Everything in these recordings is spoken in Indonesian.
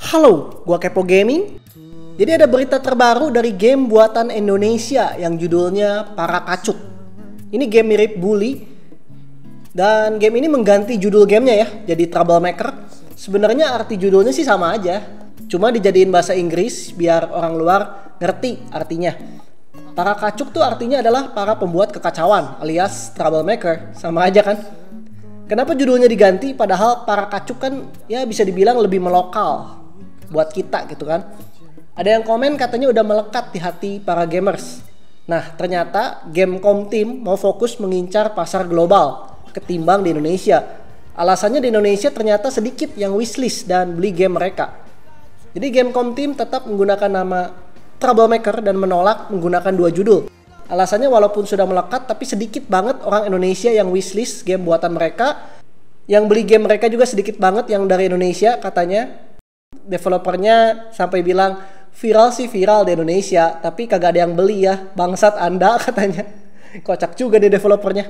Halo, gua Kepo Gaming. Jadi ada berita terbaru dari game buatan Indonesia yang judulnya Para Kacuk. Ini game mirip Bully. Dan game ini mengganti judul gamenya ya, jadi Troublemaker. Sebenarnya arti judulnya sih sama aja. Cuma dijadiin bahasa Inggris biar orang luar ngerti artinya. Para Kacuk tuh artinya adalah para pembuat kekacauan alias Troublemaker. Sama aja kan? Kenapa judulnya diganti padahal Para Kacuk kan ya bisa dibilang lebih melokal buat kita gitu kan. Ada yang komen katanya udah melekat di hati para gamers. Nah ternyata Gamecom Team mau fokus mengincar pasar global ketimbang di Indonesia. Alasannya di Indonesia ternyata sedikit yang wishlist dan beli game mereka. Jadi Gamecom Team tetap menggunakan nama Troublemaker dan menolak menggunakan dua judul. Alasannya walaupun sudah melekat tapi sedikit banget orang Indonesia yang wishlist game buatan mereka. Yang beli game mereka juga sedikit banget yang dari Indonesia katanya. Developernya sampai bilang viral sih viral di Indonesia tapi kagak ada yang beli ya, bangsat Anda katanya. Kocak juga deh developernya.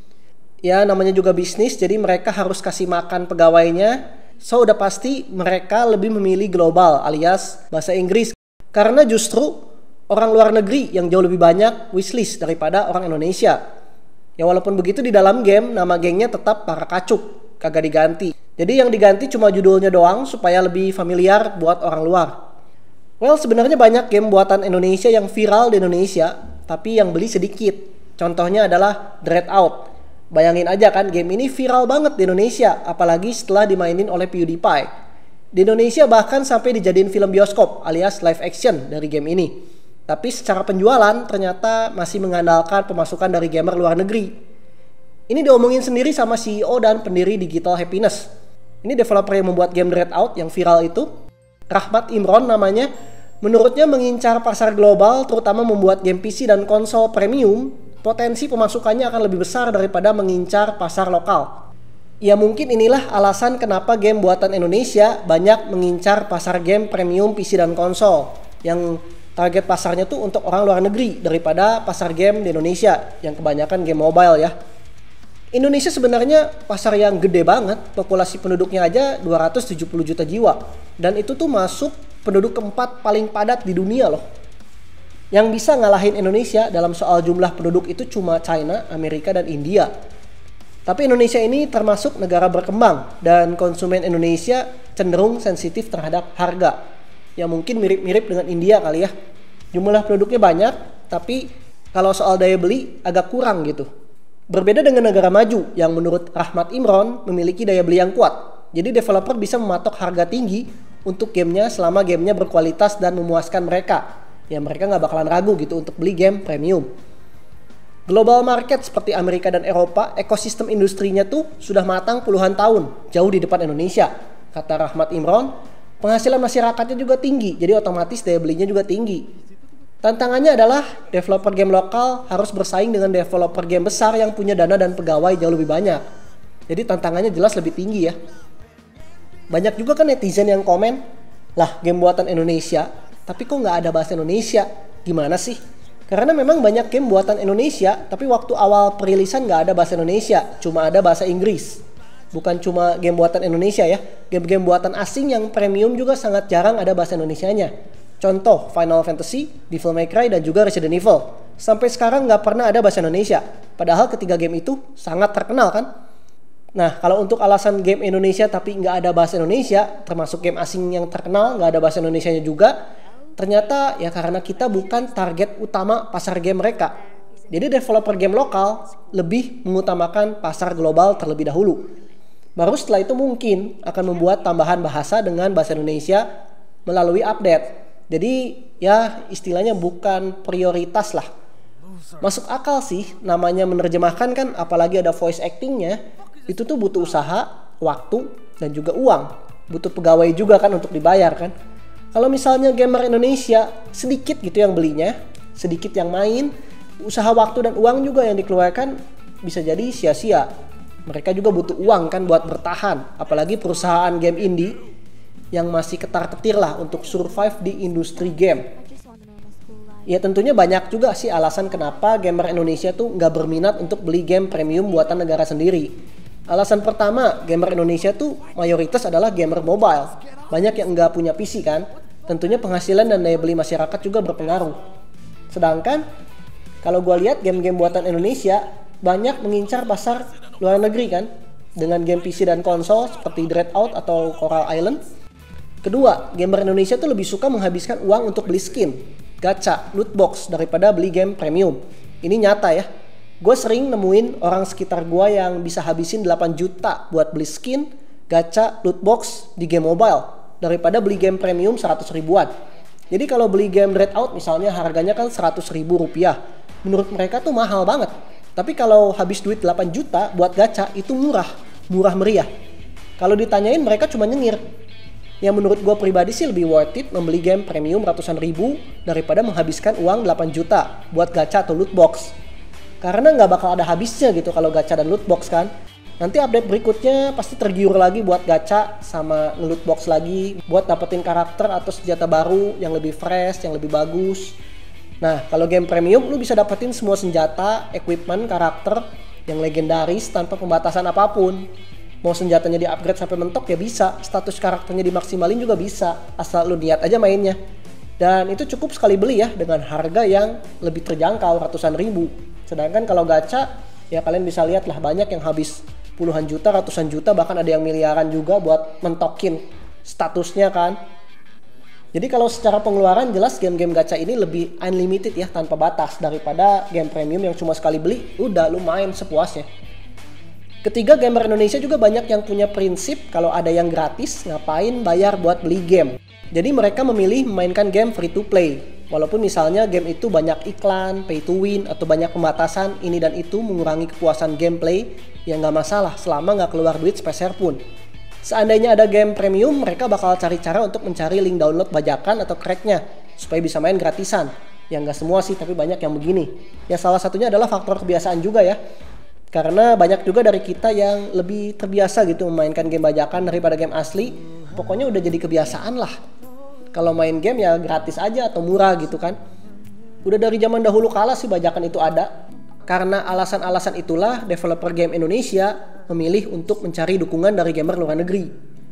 Ya namanya juga bisnis, jadi mereka harus kasih makan pegawainya. So udah pasti mereka lebih memilih global alias bahasa Inggris. Karena justru orang luar negeri yang jauh lebih banyak wishlist daripada orang Indonesia. Ya walaupun begitu di dalam game nama gengnya tetap Para Kacuk, kagak diganti. Jadi yang diganti cuma judulnya doang supaya lebih familiar buat orang luar. Well sebenarnya banyak game buatan Indonesia yang viral di Indonesia tapi yang beli sedikit. Contohnya adalah Dreadout. Bayangin aja kan game ini viral banget di Indonesia apalagi setelah dimainin oleh PewDiePie. Di Indonesia bahkan sampai dijadiin film bioskop alias live action dari game ini. Tapi secara penjualan ternyata masih mengandalkan pemasukan dari gamer luar negeri. Ini diomongin sendiri sama CEO dan pendiri Digital Happiness. Ini developer yang membuat game Dreadout yang viral itu, Rahmat Imron namanya. Menurutnya mengincar pasar global terutama membuat game PC dan konsol premium, potensi pemasukannya akan lebih besar daripada mengincar pasar lokal. Ya mungkin inilah alasan kenapa game buatan Indonesia banyak mengincar pasar game premium PC dan konsol. Yang target pasarnya tuh untuk orang luar negeri daripada pasar game di Indonesia yang kebanyakan game mobile ya. Indonesia sebenarnya pasar yang gede banget, populasi penduduknya aja 270 juta jiwa. Dan itu tuh masuk penduduk keempat paling padat di dunia loh. Yang bisa ngalahin Indonesia dalam soal jumlah penduduk itu cuma China, Amerika, dan India. Tapi Indonesia ini termasuk negara berkembang dan konsumen Indonesia cenderung sensitif terhadap harga. Ya mungkin mirip-mirip dengan India kali ya. Jumlah penduduknya banyak, tapi kalau soal daya beli agak kurang gitu. Berbeda dengan negara maju yang menurut Rahmat Imron memiliki daya beli yang kuat. Jadi developer bisa mematok harga tinggi untuk gamenya selama gamenya berkualitas dan memuaskan mereka. Ya mereka nggak bakalan ragu gitu untuk beli game premium. Global market seperti Amerika dan Eropa, ekosistem industrinya tuh sudah matang puluhan tahun, jauh di depan Indonesia. Kata Rahmat Imron, penghasilan masyarakatnya juga tinggi, jadi otomatis daya belinya juga tinggi. Tantangannya adalah developer game lokal harus bersaing dengan developer game besar yang punya dana dan pegawai jauh lebih banyak. Jadi tantangannya jelas lebih tinggi ya. Banyak juga kan netizen yang komen, lah game buatan Indonesia, tapi kok nggak ada bahasa Indonesia? Gimana sih? Karena memang banyak game buatan Indonesia, tapi waktu awal perilisan nggak ada bahasa Indonesia, cuma ada bahasa Inggris. Bukan cuma game buatan Indonesia ya, game-game buatan asing yang premium juga sangat jarang ada bahasa Indonesianya. Contoh Final Fantasy, Devil May Cry, dan juga Resident Evil. Sampai sekarang nggak pernah ada bahasa Indonesia. Padahal ketiga game itu sangat terkenal kan? Nah kalau untuk alasan game Indonesia tapi nggak ada bahasa Indonesia, termasuk game asing yang terkenal nggak ada bahasa Indonesianya juga, ternyata ya karena kita bukan target utama pasar game mereka. Jadi developer game lokal lebih mengutamakan pasar global terlebih dahulu. Baru setelah itu mungkin akan membuat tambahan bahasa dengan bahasa Indonesia melalui update. Jadi ya istilahnya bukan prioritas lah. Masuk akal sih namanya menerjemahkan kan, apalagi ada voice actingnya. Itu tuh butuh usaha, waktu, dan juga uang. Butuh pegawai juga kan untuk dibayar kan. Kalau misalnya gamer Indonesia sedikit gitu yang belinya, sedikit yang main, usaha waktu dan uang juga yang dikeluarkan bisa jadi sia-sia. Mereka juga butuh uang kan buat bertahan, apalagi perusahaan game indie yang masih ketar-ketir lah untuk survive di industri game. Ya tentunya banyak juga sih alasan kenapa gamer Indonesia tuh nggak berminat untuk beli game premium buatan negara sendiri. Alasan pertama, gamer Indonesia tuh mayoritas adalah gamer mobile. Banyak yang nggak punya PC kan. Tentunya penghasilan dan daya beli masyarakat juga berpengaruh. Sedangkan kalau gue lihat game-game buatan Indonesia banyak mengincar pasar luar negeri kan, dengan game PC dan konsol seperti Dreadout atau Coral Island. Kedua, gamer Indonesia tuh lebih suka menghabiskan uang untuk beli skin, gacha, loot box daripada beli game premium. Ini nyata ya. Gue sering nemuin orang sekitar gue yang bisa habisin 8 juta buat beli skin, gacha, loot box di game mobile daripada beli game premium 100 ribuan. Jadi kalau beli game Dreadout misalnya harganya kan 100 ribu rupiah. Menurut mereka tuh mahal banget. Tapi kalau habis duit 8 juta buat gacha itu murah meriah. Kalau ditanyain mereka cuma nyengir. Yang menurut gue pribadi sih lebih worth it membeli game premium ratusan ribu daripada menghabiskan uang 8 juta buat gacha atau loot box. Karena nggak bakal ada habisnya gitu kalau gacha dan loot box kan. Nanti update berikutnya pasti tergiur lagi buat gacha sama nge-loot box lagi buat dapetin karakter atau senjata baru yang lebih fresh, yang lebih bagus. Nah, kalau game premium lu bisa dapetin semua senjata, equipment, karakter yang legendaris tanpa pembatasan apapun. Mau senjatanya di-upgrade sampai mentok ya bisa, status karakternya dimaksimalin juga bisa, asal lu niat aja mainnya. Dan itu cukup sekali beli ya dengan harga yang lebih terjangkau ratusan ribu. Sedangkan kalau gacha ya kalian bisa lihat lah banyak yang habis puluhan juta, ratusan juta, bahkan ada yang miliaran juga buat mentokin statusnya kan. Jadi kalau secara pengeluaran jelas game-game gacha ini lebih unlimited ya, tanpa batas daripada game premium yang cuma sekali beli, udah lu main sepuasnya. Ketiga, gamer Indonesia juga banyak yang punya prinsip kalau ada yang gratis, ngapain bayar buat beli game. Jadi mereka memilih memainkan game free to play. Walaupun misalnya game itu banyak iklan, pay to win, atau banyak pembatasan ini dan itu mengurangi kepuasan gameplay, ya nggak masalah selama nggak keluar duit sepeser pun. Seandainya ada game premium, mereka bakal cari cara untuk mencari link download bajakan atau cracknya supaya bisa main gratisan. Ya nggak semua sih, tapi banyak yang begini. Ya salah satunya adalah faktor kebiasaan juga ya. Karena banyak juga dari kita yang lebih terbiasa gitu memainkan game bajakan daripada game asli. Pokoknya udah jadi kebiasaan lah. Kalau main game ya gratis aja atau murah gitu kan. Udah dari zaman dahulu kala sih bajakan itu ada. Karena alasan-alasan itulah developer game Indonesia memilih untuk mencari dukungan dari gamer luar negeri.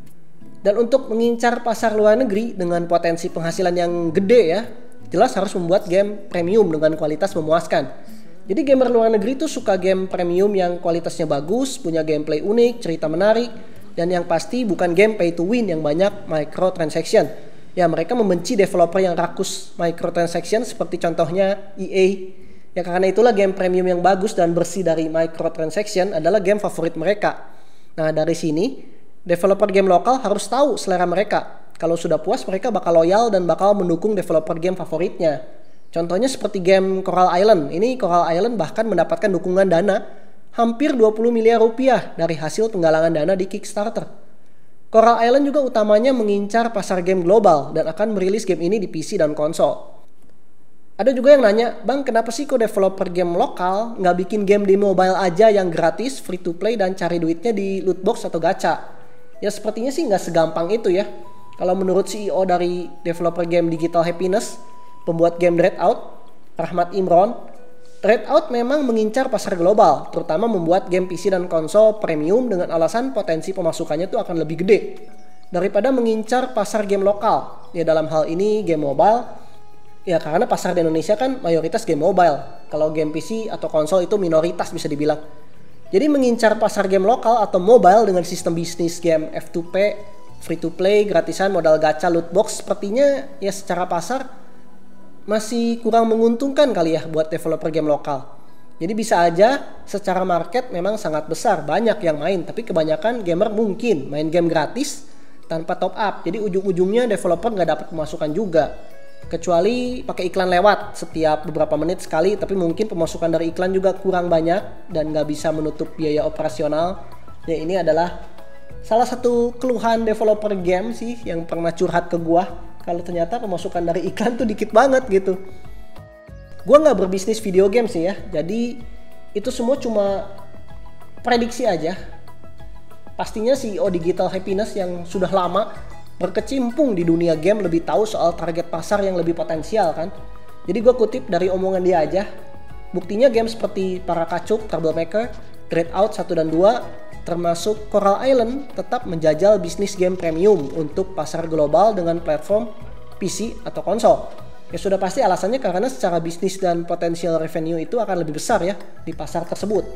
Dan untuk mengincar pasar luar negeri dengan potensi penghasilan yang gede ya, jelas harus membuat game premium dengan kualitas memuaskan. Jadi gamer luar negeri tuh suka game premium yang kualitasnya bagus, punya gameplay unik, cerita menarik, dan yang pasti bukan game pay to win yang banyak microtransaction. Ya mereka membenci developer yang rakus microtransaction seperti contohnya EA. Ya karena itulah game premium yang bagus dan bersih dari microtransaction adalah game favorit mereka. Nah dari sini developer game lokal harus tahu selera mereka. Kalau sudah puas mereka bakal loyal dan bakal mendukung developer game favoritnya. Contohnya seperti game Coral Island. Ini Coral Island bahkan mendapatkan dukungan dana hampir 20 miliar rupiah dari hasil penggalangan dana di Kickstarter. Coral Island juga utamanya mengincar pasar game global dan akan merilis game ini di PC dan konsol. Ada juga yang nanya, Bang kenapa sih kok developer game lokal nggak bikin game di mobile aja yang gratis, free to play dan cari duitnya di loot box atau gacha? Ya sepertinya sih nggak segampang itu ya. Kalau menurut CEO dari developer game Digital Happiness, pembuat game Dreadout, Rahmat Imron, Dreadout memang mengincar pasar global, terutama membuat game PC dan konsol premium dengan alasan potensi pemasukannya itu akan lebih gede daripada mengincar pasar game lokal. Ya dalam hal ini game mobile, ya karena pasar di Indonesia kan mayoritas game mobile. Kalau game PC atau konsol itu minoritas bisa dibilang. Jadi mengincar pasar game lokal atau mobile dengan sistem bisnis game F2P, free to play, gratisan, modal gacha, loot box, sepertinya ya secara pasar masih kurang menguntungkan kali ya buat developer game lokal. Jadi bisa aja secara market memang sangat besar, banyak yang main, tapi kebanyakan gamer mungkin main game gratis tanpa top up. Jadi ujung-ujungnya developer nggak dapat pemasukan juga. Kecuali pakai iklan lewat setiap beberapa menit sekali, tapi mungkin pemasukan dari iklan juga kurang banyak dan nggak bisa menutup biaya operasional. Ya ini adalah salah satu keluhan developer game sih yang pernah curhat ke gua. Kalau ternyata pemasukan dari iklan tuh dikit banget gitu. Gue nggak berbisnis video game sih ya, jadi itu semua cuma prediksi aja. Pastinya CEO Digital Happiness yang sudah lama berkecimpung di dunia game lebih tahu soal target pasar yang lebih potensial kan. Jadi gue kutip dari omongan dia aja. Buktinya game seperti Para Kacuk, Troublemaker, Dreadout 1 dan 2 termasuk Coral Island, tetap menjajal bisnis game premium untuk pasar global dengan platform PC atau konsol. Ya sudah pasti alasannya karena secara bisnis dan potensial revenue itu akan lebih besar ya di pasar tersebut.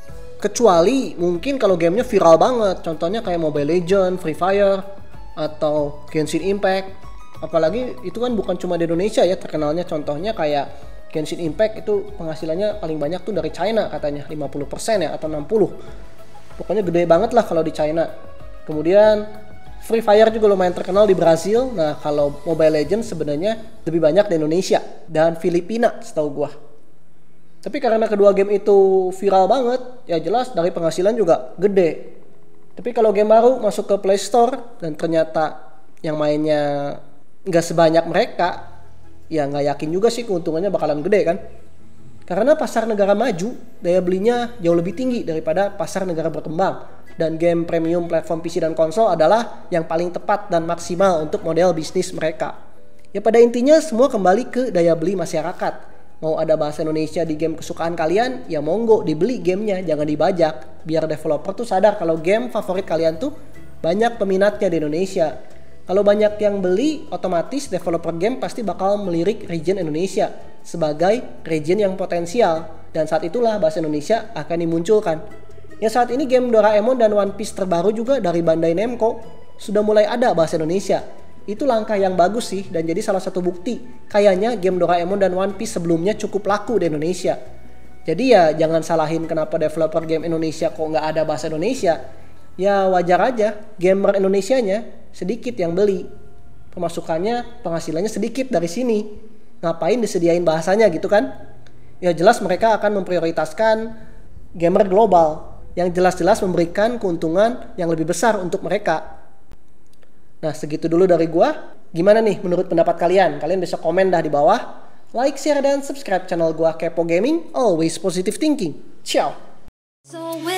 Kecuali mungkin kalau gamenya viral banget, contohnya kayak Mobile Legends, Free Fire, atau Genshin Impact. Apalagi itu kan bukan cuma di Indonesia ya terkenalnya, contohnya kayak Genshin Impact itu penghasilannya paling banyak tuh dari China katanya 50% ya atau 60%. Pokoknya gede banget lah kalau di China. Kemudian Free Fire juga lumayan terkenal di Brazil. Nah kalau Mobile Legends sebenarnya lebih banyak di Indonesia dan Filipina setahu gua. Tapi karena kedua game itu viral banget, ya jelas dari penghasilan juga gede. Tapi kalau game baru masuk ke Play Store dan ternyata yang mainnya nggak sebanyak mereka, ya nggak yakin juga sih keuntungannya bakalan gede kan. Karena pasar negara maju, daya belinya jauh lebih tinggi daripada pasar negara berkembang. Dan game premium platform PC dan konsol adalah yang paling tepat dan maksimal untuk model bisnis mereka. Ya pada intinya semua kembali ke daya beli masyarakat. Mau ada bahasa Indonesia di game kesukaan kalian, ya monggo dibeli gamenya, jangan dibajak. Biar developer tuh sadar kalau game favorit kalian tuh banyak peminatnya di Indonesia. Kalau banyak yang beli, otomatis developer game pasti bakal melirik region Indonesia sebagai region yang potensial. Dan saat itulah bahasa Indonesia akan dimunculkan. Ya saat ini game Doraemon dan One Piece terbaru juga dari Bandai Namco sudah mulai ada bahasa Indonesia. Itu langkah yang bagus sih dan jadi salah satu bukti kayaknya game Doraemon dan One Piece sebelumnya cukup laku di Indonesia. Jadi ya jangan salahin kenapa developer game Indonesia kok nggak ada bahasa Indonesia. Ya wajar aja, gamer Indonesianya sedikit yang beli. Pemasukannya, penghasilannya sedikit dari sini. Ngapain disediain bahasanya gitu kan? Ya jelas mereka akan memprioritaskan gamer global yang jelas-jelas memberikan keuntungan yang lebih besar untuk mereka. Nah segitu dulu dari gua. Gimana nih menurut pendapat kalian? Kalian bisa komen dah di bawah. Like, share, dan subscribe channel gua Kepo Gaming. Always positive thinking. Ciao.